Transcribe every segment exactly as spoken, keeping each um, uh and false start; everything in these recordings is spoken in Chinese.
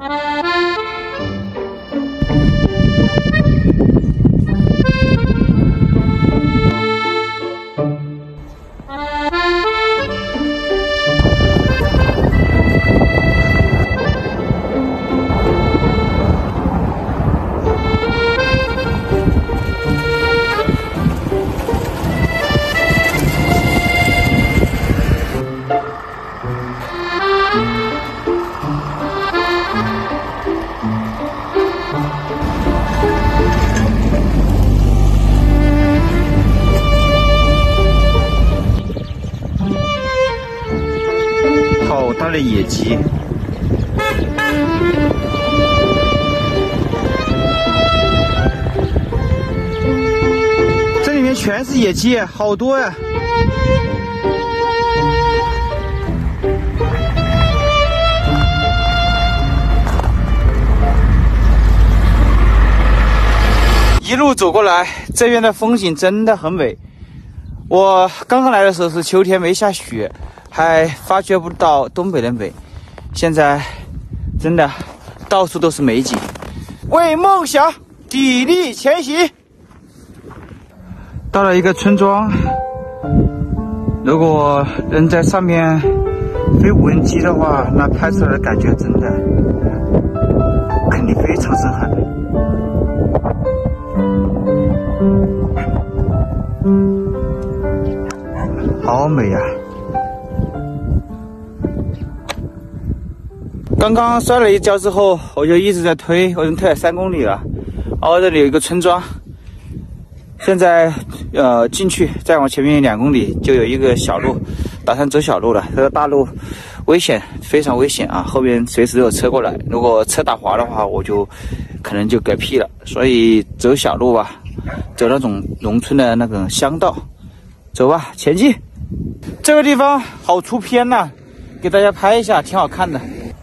好大的野鸡！这里面全是野鸡，好多呀！一路走过来，这边的风景真的很美。我刚刚来的时候是秋天，没下雪，还发觉不到东北的美。现在真的到处都是美景，为梦想砥砺前行。到了一个村庄，如果人在上面飞无人机的话，那拍出来的感觉真的肯定非常震撼。好美呀！刚刚摔了一跤之后，我就一直在推，我已经推了三公里了。然后这里有一个村庄，现在呃进去再往前面两公里就有一个小路，打算走小路了。这个大路危险，非常危险啊！后面随时有车过来，如果车打滑的话，我就可能就嗝屁了。所以走小路吧，走那种农村的那种乡道，走吧，前进。这个地方好出片呐、啊，给大家拍一下，挺好看的。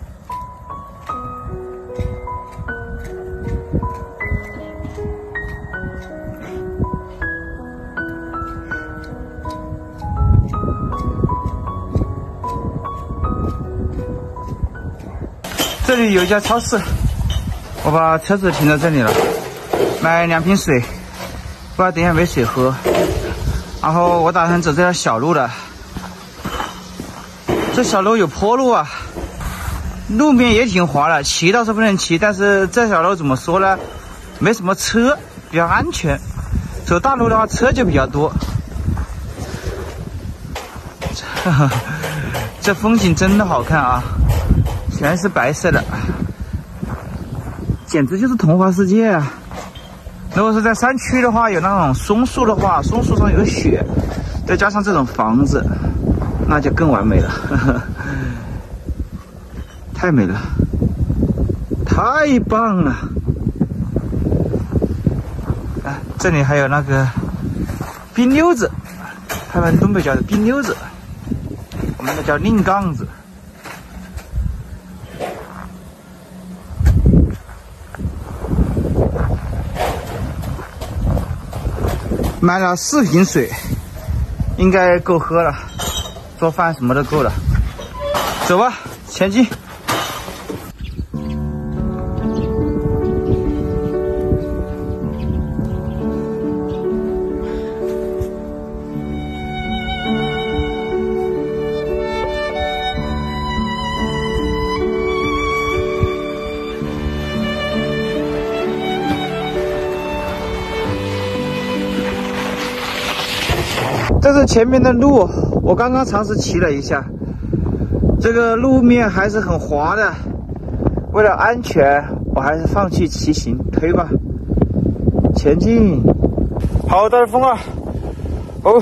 这里有一家超市，我把车子停在这里了，买两瓶水，不然等一下没水喝。然后我打算走这条小路的，这小路有坡路啊，路面也挺滑的，骑倒是不能骑，但是这小路怎么说呢？没什么车，比较安全。走大路的话，车就比较多。这风景真的好看啊，全是白色的，简直就是童话世界啊！如果是在山区的话，有那种松树的话，松树上有雪，再加上这种房子，那就更完美了。呵呵，太美了，太棒了！啊，这里还有那个冰溜子，他们东北叫的冰溜子，我们那叫令杠子。买了四瓶水，应该够喝了，做饭什么都够了。走吧，前进。这是前面的路，我刚刚尝试骑了一下，这个路面还是很滑的。为了安全，我还是放弃骑行，推吧，前进。好大的风啊！哦，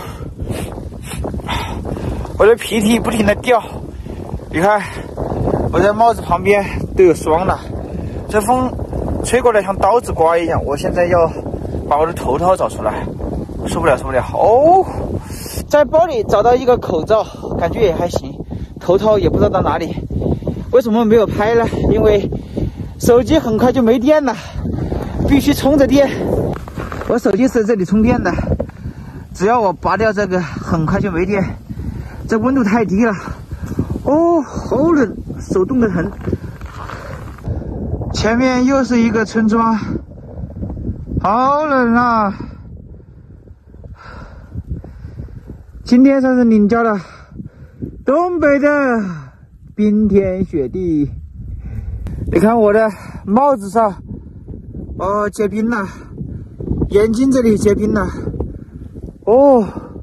我的鼻涕不停的掉，你看，我在帽子旁边都有霜了。这风吹过来像刀子刮一样，我现在要把我的头套找出来，受不了，受不了！哦。在包里找到一个口罩，感觉也还行，头套也不知道到哪里。为什么没有拍呢？因为手机很快就没电了，必须充着电。我手机是这里充电的，只要我拔掉这个，很快就没电。这温度太低了，哦，好冷，手冻得很。 前面又是一个村庄，好冷啊！今天算是领教了东北的冰天雪地。你看我的帽子上，哦，结冰了，眼睛这里结冰了，哦，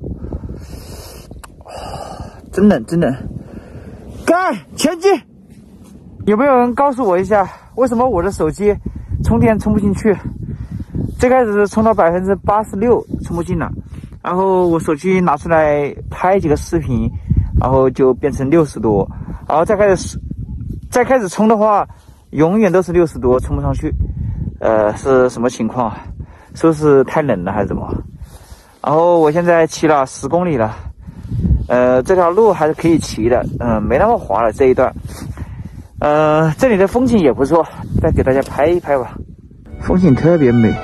真冷真冷。干，前进！有没有人告诉我一下，为什么我的手机充电充不进去？最开始是充到百分之八十六，充不进了。然后我手机拿出来拍几个视频，然后就变成六十多，然后再开始再开始充的话，永远都是六十多，充不上去。呃，是什么情况？是不是太冷了还是怎么？然后我现在骑了十公里了，呃，这条路还是可以骑的，嗯、呃，没那么滑了这一段。呃，这里的风景也不错，再给大家拍一拍吧，风景特别美。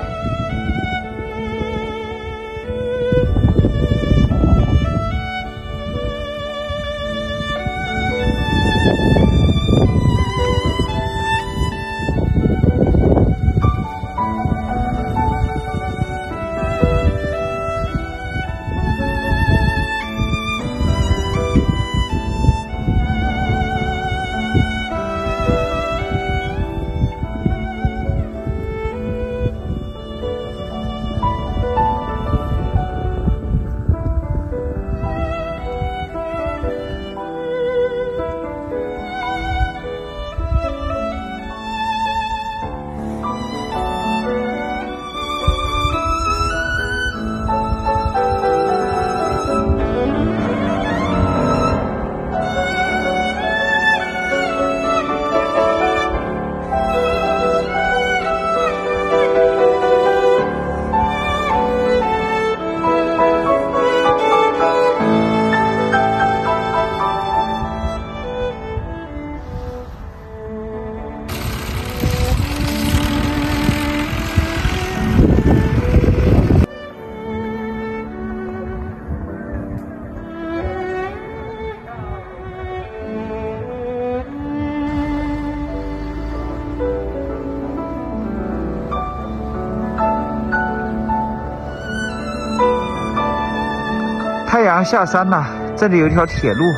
太阳下山了，这里有一条铁路，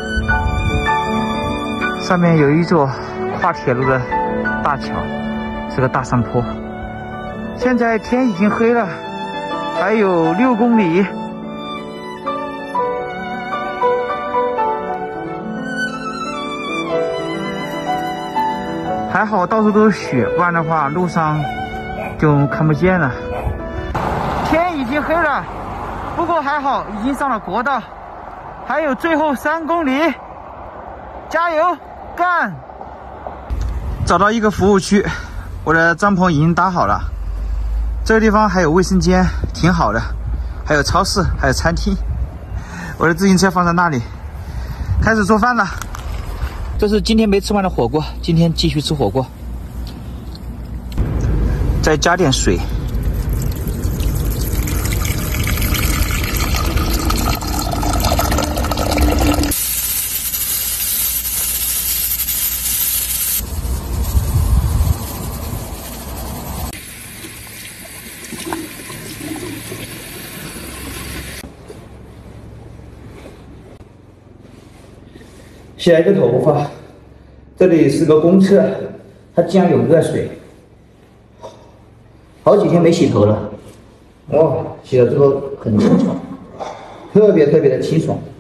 上面有一座跨铁路的大桥，是个大山坡。现在天已经黑了，还有六公里。还好到处都是雪，不然的话路上就看不见了。天已经黑了。不过还好，已经上了国道，还有最后三公里，加油，干！找到一个服务区，我的帐篷已经搭好了。这个地方还有卫生间，挺好的，还有超市，还有餐厅。我的自行车放在那里，开始做饭了。这是今天没吃完的火锅，今天继续吃火锅。再加点水。洗了一个头发，这里是个公厕，它竟然有热水，好几天没洗头了，哇，洗了之后很清爽，特别特别的清爽。